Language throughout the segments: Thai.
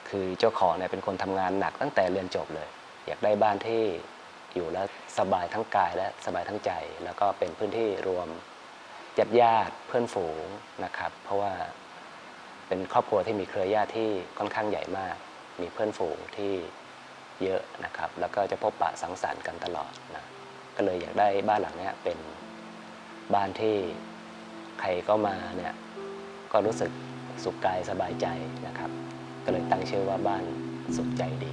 คือเจ้าของเนี่ยเป็นคนทำงานหนักตั้งแต่เรียนจบเลยอยากได้บ้านที่อยู่แล้วสบายทั้งกายและสบายทั้งใจ แล้วก็เป็นพื้นที่รวมญาติเพื่อนฝูงนะครับเพราะว่าเป็นครอบครัวที่มีเครือญาติที่ค่อนข้างใหญ่มากมีเพื่อนฝูงที่เยอะนะครับแล้วก็จะพบปะสังสรรค์กันตลอดนะก็เลยอยากได้บ้านหลังนี้เป็นบ้านที่ใครก็มาเนี่ยก็รู้สึกสุขกายสบายใจนะครับก็เลยตั้งชื่อว่าบ้านสุขใจดี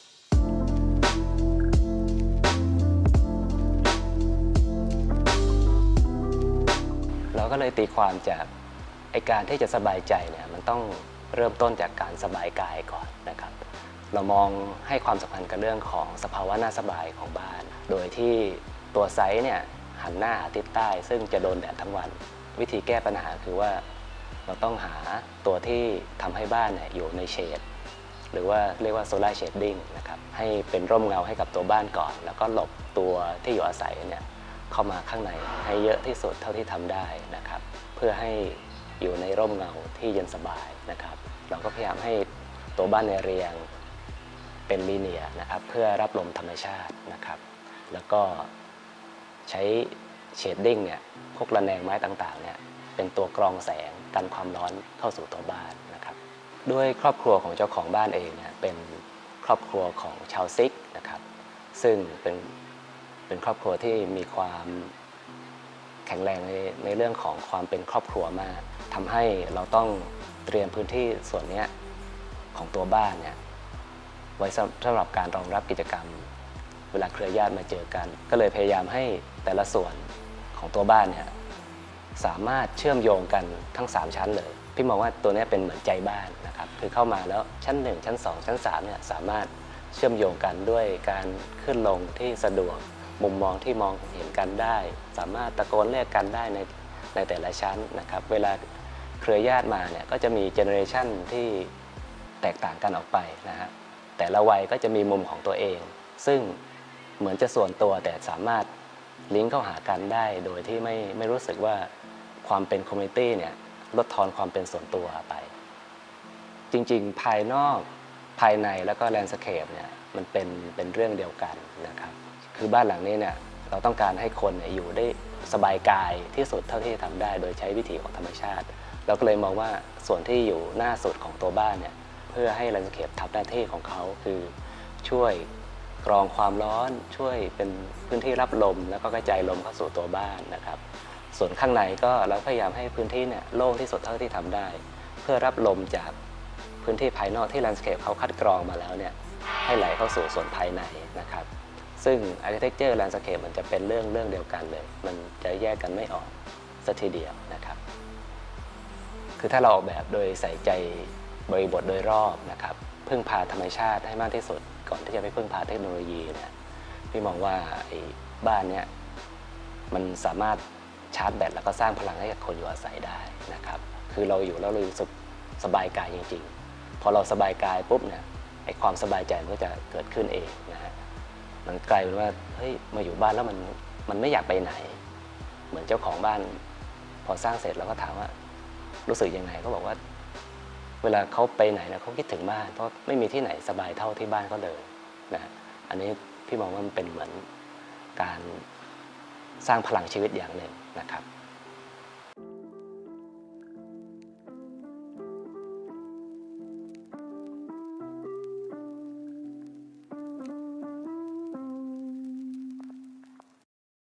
เราก็เลยตีความจากการที่จะสบายใจเนี่ยมันต้องเริ่มต้นจากการสบายกายก่อนนะครับเรามองให้ความสำคัญกับเรื่องของสภาวะน่าสบายของบ้านโดยที่ตัวไซส์เนี่ยหันหน้าหาทิศใต้ซึ่งจะโดนแดดทั้งวันวิธีแก้ปัญหาคือว่าเราต้องหาตัวที่ทำให้บ้านเนี่ยอยู่ในเฉดหรือว่าเรียกว่าโซลาร์เชดดิ้งนะครับให้เป็นร่มเงาให้กับตัวบ้านก่อนแล้วก็หลบตัวที่อยู่อาศัยเนี่ยเข้ามาข้างในให้เยอะที่สุดเท่าที่ทำได้นะครับเพื่อให้อยู่ในร่มเงาที่เย็นสบายนะครับเราก็พยายามให้ตัวบ้านในเรียงเป็นลีเนียร์นะครับเพื่อรับลมธรรมชาตินะครับแล้วก็ใช้เชดดิ้งเนี่ยพวกระแนงไม้ต่างๆเนี่ยเป็นตัวกรองแสงกันความร้อนเข้าสู่ตัวบ้านนะครับด้วยครอบครัวของเจ้าของบ้านเองเนี่ยเป็นครอบครัวของชาวซิกนะครับซึ่งเป็นครอบครัวที่มีความแข็งแรงในเรื่องของความเป็นครอบครัวมากทำให้เราต้องเตรียมพื้นที่ส่วนนี้ของตัวบ้านเนี่ยไว้สำหรับการรองรับกิจกรรมเวลาเครือญาติมาเจอกันก็เลยพยายามให้แต่ละส่วนของตัวบ้านเนี่ยสามารถเชื่อมโยงกันทั้ง3ชั้นเลยพี่มองว่าตัวนี้เป็นเหมือนใจบ้านนะครับคือเข้ามาแล้วชั้น1ชั้น2ชั้น3เนี่ยสามารถเชื่อมโยงกันด้วยการขึ้นลงที่สะดวกมุมมองที่มองเห็นกันได้สามารถตะโกนเรียกกันได้ในแต่ละชั้นนะครับเวลาเครือญาติมาเนี่ยก็จะมีเจเนอเรชันที่แตกต่างกันออกไปนะฮะแต่ละวัยก็จะมีมุมของตัวเองซึ่งเหมือนจะส่วนตัวแต่สามารถลิงก์เข้าหากันได้โดยที่ไม่รู้สึกว่าความเป็นคอมมูนิตี้เนี่ยลดทอนความเป็นส่วนตัวไปจริงๆภายนอกภายในแล้วก็แลนด์สเคปเนี่ยมันเป็นเรื่องเดียวกันนะครับคือบ้านหลังนี้เนี่ยเราต้องการให้คนเนี่ยอยู่ได้สบายกายที่สุดเท่าที่ทำได้โดยใช้วิถีของธรรมชาติเราก็เลยมองว่าส่วนที่อยู่หน้าสุดของตัวบ้านเนี่ยเพื่อให้แลนด์สเคปทำหน้าที่ของเขาคือช่วยกรองความร้อนช่วยเป็นพื้นที่รับลมแล้วก็กระจายลมเข้าสู่ตัวบ้านนะครับส่วนข้างในก็เราพยายามให้พื้นที่เนี่ยโล่งที่สุดเท่าที่ทำได้เพื่อรับลมจากพื้นที่ภายนอกที่แลนด์สเคปเขาคัดกรองมาแล้วเนี่ยให้ไหลเข้าสู่ส่วนภายในนะครับซึ่ง Architecture Landscape มันจะเป็นเรื่องเดียวกันเลยมันจะแยกกันไม่ออกสักทีเดียวนะครับคือถ้าเราออกแบบโดยใส่ใจบริบทโดยรอบนะครับพึ่งพาธรรมชาติให้มากที่สุดก่อนที่จะไปพึ่งพาเทคโนโลยีเนี่ยพี่มองว่าไอ้บ้านเนี่ยมันสามารถชาร์จแบตแล้วก็สร้างพลังให้กับคนอยู่อาศัยได้นะครับคือเราอยู่แล้วเรารู้สึกสบายกายจริงๆพอเราสบายกายปุ๊บเนี่ยไอ้ความสบายใจมันก็จะเกิดขึ้นเองนะฮะมันกลายเป็นว่าเฮ้ยมาอยู่บ้านแล้วมันไม่อยากไปไหนเหมือนเจ้าของบ้านพอสร้างเสร็จเราก็ถามว่ารู้สึกยังไงเขาบอกว่าเวลาเขาไปไหนนะเขาคิดถึงบ้านเพราะไม่มีที่ไหนสบายเท่าที่บ้านเขาเลยนะอันนี้พี่มองว่ามันเป็นเหมือนการสร้างพลังชีวิตอย่างหนึ่งนะครับ